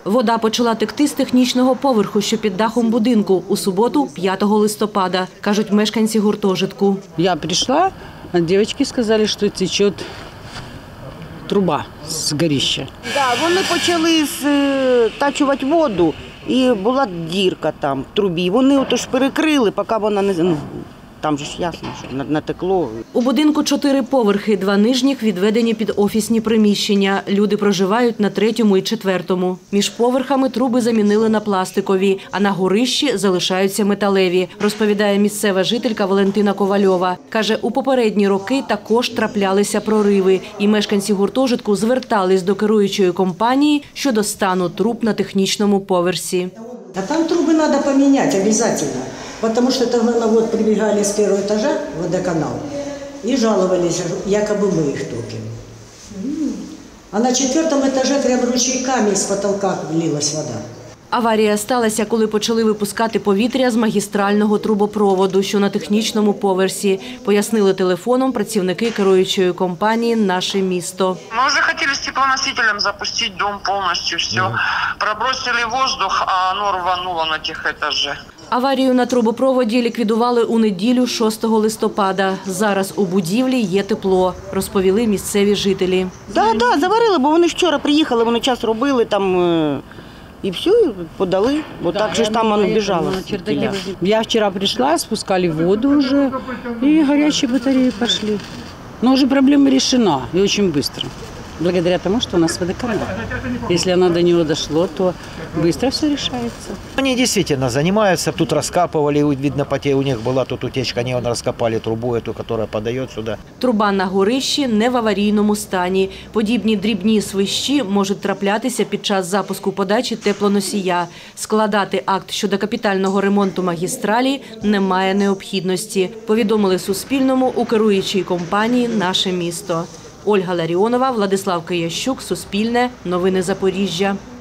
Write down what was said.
Вода почала текти з технічного поверху, що під дахом будинку, у суботу, 5 листопада, кажуть мешканці гуртожитку. Я прийшла, а дівчатки сказали, що тече труба з горища. Так, вони почали стачувати воду, і була дірка там в трубі. Вони отож перекрили, поки вона не... Там же ж ясно, що натекло. У будинку 4 поверхи, 2 нижніх відведені під офісні приміщення. Люди проживають на 3-му і 4-му. Між поверхами труби замінили на пластикові, а на горищі залишаються металеві, розповідає місцева жителька Валентина Ковальова. Каже, у попередні роки також траплялися прориви, і мешканці гуртожитку звертались до керуючої компанії щодо стану труб на технічному поверсі. А там трубы надо поменять обязательно, потому что тогда вот прибегали с 1-го этажа в водоканал и жаловались, якобы мы их топим. А на 4-м этаже прям ручейками из потолка лилась вода. Аварія сталася, коли почали випускати повітря з магістрального трубопроводу, що на технічному поверсі, пояснили телефоном працівники керуючої компанії «Наше місто». Мы уже хотели с теплоносителем запустить дом полностью, все. Пробросили воздух, а оно рвануло на тех этаже. Аварію на трубопроводі ліквідували у неділю 6 листопада. Зараз у будівлі є тепло, розповіли місцеві жителі. Так, заварили, бо вони вчора приїхали, вони час робили там... І все, і подали, бо так же ж там воно біжало. Я вчора прийшла, спускали воду вже, і гарячі батареї пішли. Но уже проблема решена, и очень быстро. Благодаря тому, что у нас водоканал. Если оно до него дошло, то быстро все решается. Они действительно занимаются, тут раскапывали, видно, у них была тут утечка, они раскопали трубу эту, которая подает сюда. Труба на горищі не в аварійному стані. Подібні дрібні свищі можуть траплятися під час запуску подачі теплоносія. Складати акт щодо капітального ремонту магістралі немає необхідності, повідомили Суспільному у керуючій компанії «Наше місто». Ольга Ларіонова, Владислав Киящук, Суспільне, Новини Запоріжжя.